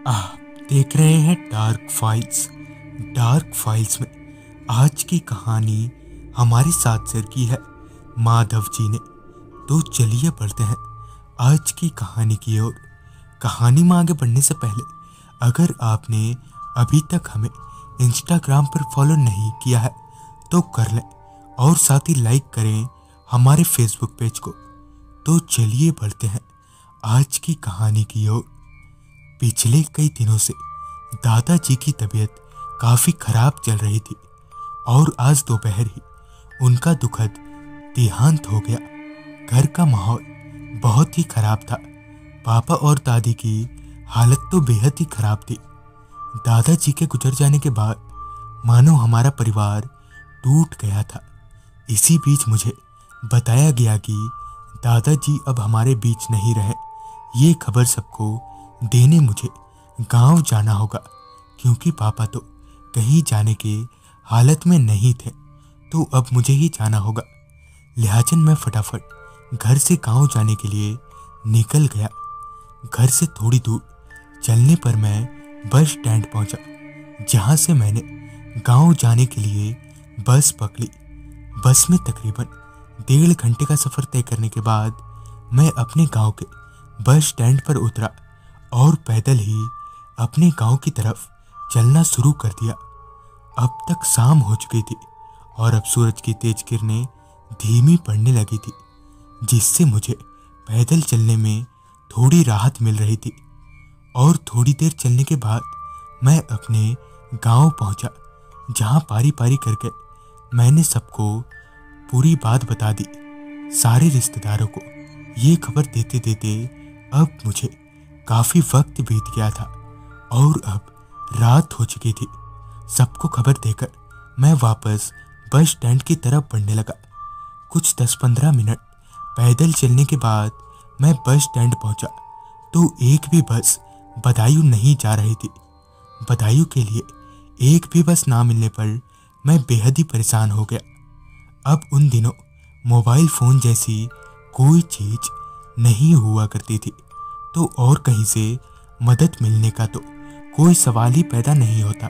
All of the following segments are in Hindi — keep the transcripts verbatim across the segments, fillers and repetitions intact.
आप देख रहे हैं डार्क फाइल्स। डार्क फाइल्स में आज की कहानी हमारे साथ शेयर की है माधव जी ने। तो चलिए बढ़ते हैं आज की कहानी की ओर। कहानी में आगे बढ़ने से पहले अगर आपने अभी तक हमें इंस्टाग्राम पर फॉलो नहीं किया है तो कर लें और साथ ही लाइक करें हमारे फेसबुक पेज को। तो चलिए बढ़ते हैं आज की कहानी की ओर। पिछले कई दिनों से दादाजी की तबीयत काफ़ी खराब चल रही थी और आज दोपहर ही उनका दुखद देहांत हो गया। घर का माहौल बहुत ही खराब था। पापा और दादी की हालत तो बेहद ही खराब थी। दादाजी के गुजर जाने के बाद मानो हमारा परिवार टूट गया था। इसी बीच मुझे बताया गया कि दादाजी अब हमारे बीच नहीं रहे। ये खबर सबको देने मुझे गांव जाना होगा क्योंकि पापा तो कहीं जाने के हालत में नहीं थे, तो अब मुझे ही जाना होगा। लिहाजन मैं फटाफट घर से गांव जाने के लिए निकल गया। घर से थोड़ी दूर चलने पर मैं बस स्टैंड पहुंचा, जहां से मैंने गांव जाने के लिए बस पकड़ी। बस में तकरीबन डेढ़ घंटे का सफ़र तय करने के बाद मैं अपने गांव के बस स्टैंड पर उतरा और पैदल ही अपने गांव की तरफ चलना शुरू कर दिया। अब तक शाम हो चुकी थी और अब सूरज की तेज किरणें धीमी पड़ने लगी थी, जिससे मुझे पैदल चलने में थोड़ी राहत मिल रही थी। और थोड़ी देर चलने के बाद मैं अपने गांव पहुंचा, जहां पारी पारी करके मैंने सबको पूरी बात बता दी। सारे रिश्तेदारों को ये खबर देते देते अब मुझे काफ़ी वक्त बीत गया था और अब रात हो चुकी थी। सबको खबर देकर मैं वापस बस स्टैंड की तरफ बढ़ने लगा। कुछ दस पंद्रह मिनट पैदल चलने के बाद मैं बस स्टैंड पहुंचा तो एक भी बस बदायूं नहीं जा रही थी। बदायूं के लिए एक भी बस ना मिलने पर मैं बेहद ही परेशान हो गया। अब उन दिनों मोबाइल फ़ोन जैसी कोई चीज़ नहीं हुआ करती थी, तो और कहीं से मदद मिलने का तो कोई सवाल ही पैदा नहीं होता।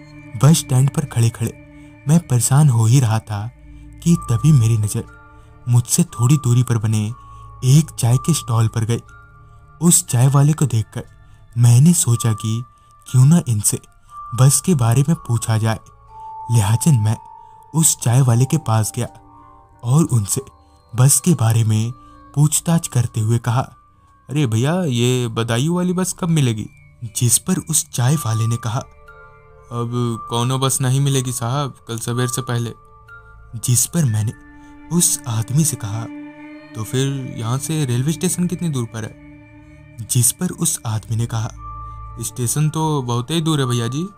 बस स्टैंड पर खड़े खड़े मैं परेशान हो ही रहा था कि तभी मेरी नज़र मुझसे थोड़ी दूरी पर बने एक चाय के स्टॉल पर गई। उस चाय वाले को देखकर मैंने सोचा कि क्यों ना इनसे बस के बारे में पूछा जाए। लिहाजन मैं उस चाय वाले के पास गया और उनसे बस के बारे में पूछताछ करते हुए कहा, अरे भैया, ये बदायूं वाली बस कब मिलेगी? जिस पर उस चाय वाले ने कहा, अब कौनो बस नहीं मिलेगी साहब, कल सवेर से पहले। जिस पर मैंने उस आदमी से कहा, तो फिर यहाँ से रेलवे स्टेशन कितनी दूर पर है? जिस पर उस आदमी ने कहा, स्टेशन तो बहुत ही दूर है भैया जी।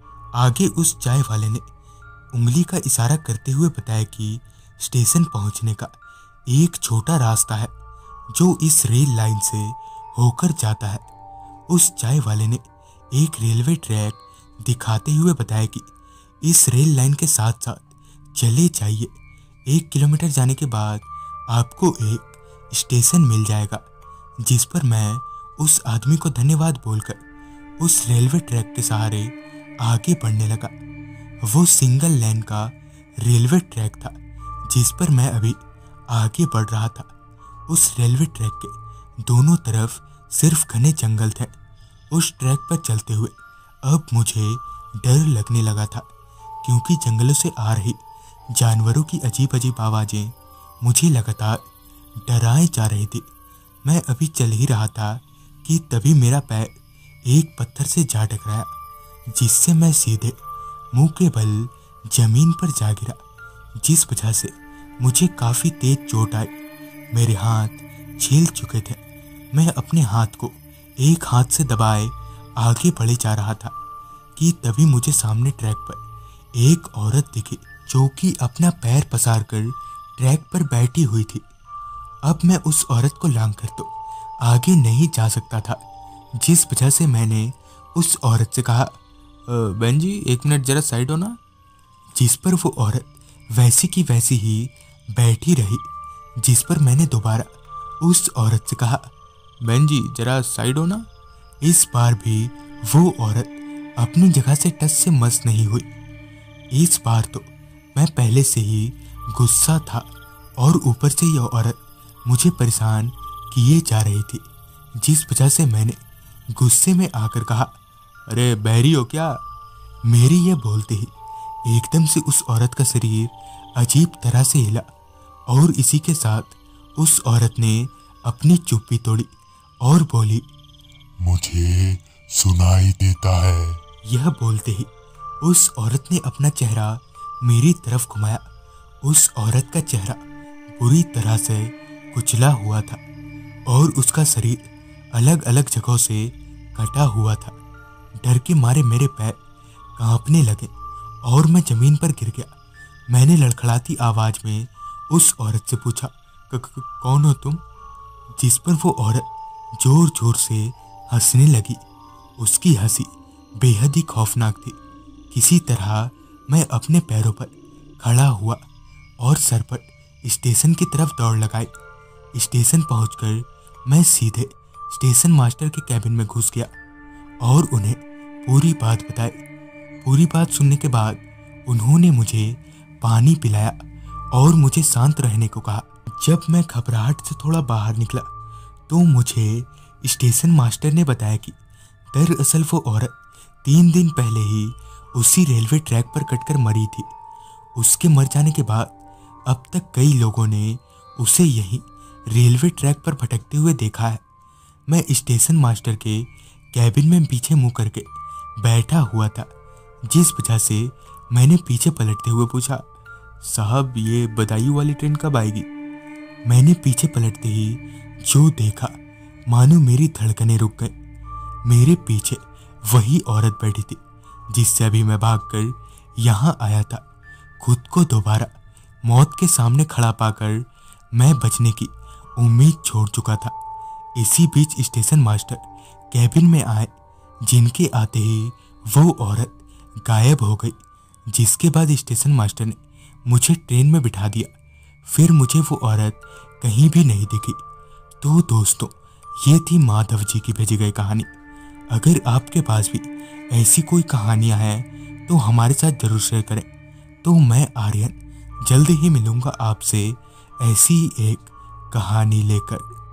आगे उस चाय वाले ने उंगली का इशारा करते हुए बताया कि स्टेशन पहुँचने का एक छोटा रास्ता है जो इस रेल लाइन से होकर जाता है। उस चाय वाले ने एक रेलवे ट्रैक दिखाते हुए बताया कि इस रेल लाइन के साथ साथ चले जाइए, एक किलोमीटर जाने के बाद आपको एक स्टेशन मिल जाएगा। जिस पर मैं उस आदमी को धन्यवाद बोलकर उस रेलवे ट्रैक के सहारे आगे बढ़ने लगा। वो सिंगल लेन का रेलवे ट्रैक था जिस पर मैं अभी आगे बढ़ रहा था। उस रेलवे ट्रैक के दोनों तरफ सिर्फ घने जंगल थे। उस ट्रैक पर चलते हुए अब मुझे डर लगने लगा था, क्योंकि जंगलों से आ रही जानवरों की अजीब अजीब आवाज़ें मुझे लगातार डराए जा रही थी। मैं अभी चल ही रहा था कि तभी मेरा पैर एक पत्थर से जा टकराया, जिससे मैं सीधे मुंह के बल जमीन पर जा गिरा, जिस वजह से मुझे काफ़ी तेज चोट आई। मेरे हाथ छील चुके थे। मैं अपने हाथ को एक हाथ से दबाए आगे बढ़े जा रहा था कि तभी मुझे सामने ट्रैक पर एक औरत दिखी, जो कि अपना पैर पसार कर ट्रैक पर बैठी हुई थी। अब मैं उस औरत को लांघ कर तो आगे नहीं जा सकता था, जिस वजह से मैंने उस औरत से कहा, बहन जी एक मिनट ज़रा साइड हो ना। जिस पर वो औरत वैसी की वैसी ही बैठी रही। जिस पर मैंने दोबारा उस औरत से कहा, बहन जी ज़रा साइड हो ना। इस बार भी वो औरत अपनी जगह से टस से मस नहीं हुई। इस बार तो मैं पहले से ही गुस्सा था और ऊपर से यह औरत मुझे परेशान किए जा रही थी, जिस वजह से मैंने गुस्से में आकर कहा, अरे बहरी हो क्या? मेरी यह बोलते ही एकदम से उस औरत का शरीर अजीब तरह से हिला और इसी के साथ उस औरत ने अपनी चुप्पी तोड़ी और बोली, मुझे सुनाई देता है। यह बोलते ही उस औरत ने अपना चेहरा मेरी तरफ घुमाया। उस औरत का चेहरा बुरी तरह से कुचला हुआ था और उसका शरीर अलग अलग जगहों से कटा हुआ था। डर के मारे मेरे पैर कांपने लगे और मैं जमीन पर गिर गया। मैंने लड़खड़ाती आवाज में उस औरत से पूछा, कौन हो तुम? जिस पर वो औरत जोर जोर से हंसने लगी। उसकी हंसी बेहद ही खौफनाक थी। किसी तरह मैं अपने पैरों पर खड़ा हुआ और सरपट स्टेशन की तरफ दौड़ लगाई। स्टेशन पहुंचकर मैं सीधे स्टेशन मास्टर के कैबिन में घुस गया और उन्हें पूरी बात बताई। पूरी बात सुनने के बाद उन्होंने मुझे पानी पिलाया और मुझे शांत रहने को कहा। जब मैं घबराहट से थोड़ा बाहर निकला तो मुझे स्टेशन मास्टर ने बताया कि दरअसल वो औरत तीन दिन पहले ही उसी रेलवे ट्रैक पर कटकर मरी थी। उसके मर जाने के बाद अब तक कई लोगों ने उसे यहीं रेलवे ट्रैक पर भटकते हुए देखा है। मैं स्टेशन मास्टर के कैबिन में पीछे मुंह करके बैठा हुआ था, जिस वजह से मैंने पीछे पलटते हुए पूछा, साहब ये बदायूं वाली ट्रेन कब आएगी? मैंने पीछे पलटते ही जो देखा मानो मेरी धड़कनें रुक गई। मेरे पीछे वही औरत बैठी थी जिससे अभी मैं भागकर यहाँ आया था। खुद को दोबारा मौत के सामने खड़ा पाकर मैं बचने की उम्मीद छोड़ चुका था। इसी बीच स्टेशन मास्टर कैबिन में आए, जिनके आते ही वो औरत गायब हो गई। जिसके बाद स्टेशन मास्टर ने मुझे ट्रेन में बिठा दिया। फिर मुझे वो औरत कहीं भी नहीं दिखी। तो दोस्तों, ये थी माधव जी की भेजी गई कहानी। अगर आपके पास भी ऐसी कोई कहानियां हैं तो हमारे साथ जरूर शेयर करें। तो मैं आर्यन जल्द ही मिलूंगा आपसे ऐसी ही एक कहानी लेकर।